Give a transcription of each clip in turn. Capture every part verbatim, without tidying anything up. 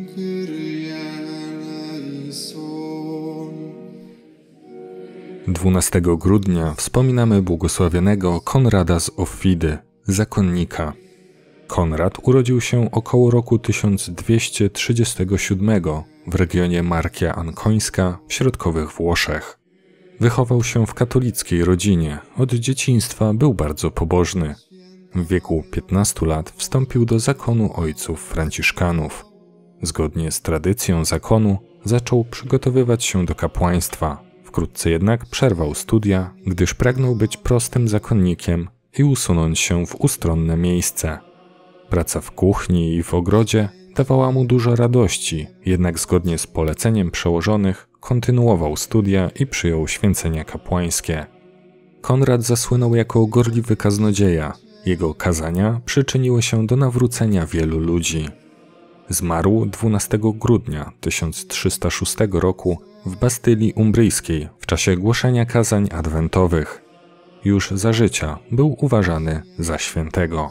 dwunastego grudnia wspominamy błogosławionego Konrada z Offidy, zakonnika. Konrad urodził się około roku tysiąc dwieście trzydziestego siódmego w regionie Markia Ankońska w środkowych Włoszech. Wychował się w katolickiej rodzinie, od dzieciństwa był bardzo pobożny. W wieku piętnastu lat wstąpił do zakonu ojców franciszkanów. Zgodnie z tradycją zakonu zaczął przygotowywać się do kapłaństwa. Wkrótce jednak przerwał studia, gdyż pragnął być prostym zakonnikiem i usunąć się w ustronne miejsce. Praca w kuchni i w ogrodzie dawała mu dużo radości, jednak zgodnie z poleceniem przełożonych kontynuował studia i przyjął święcenia kapłańskie. Konrad zasłynął jako gorliwy kaznodzieja. Jego kazania przyczyniły się do nawrócenia wielu ludzi. Zmarł dwunastego grudnia tysiąc trzysta szóstego roku w Bastylii Umbryjskiej w czasie głoszenia kazań adwentowych. Już za życia był uważany za świętego.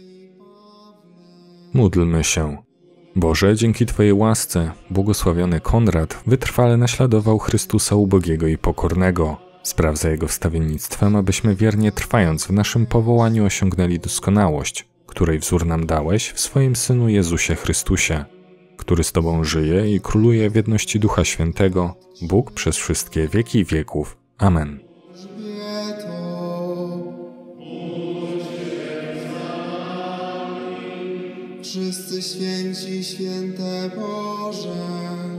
Módlmy się. Boże, dzięki Twojej łasce błogosławiony Konrad wytrwale naśladował Chrystusa ubogiego i pokornego. Spraw za Jego wstawiennictwem, abyśmy wiernie trwając w naszym powołaniu osiągnęli doskonałość, której wzór nam dałeś w swoim Synu Jezusie Chrystusie, który z Tobą żyje i króluje w jedności Ducha Świętego, Bóg przez wszystkie wieki wieków. Amen. Wszyscy święci, święte Boże.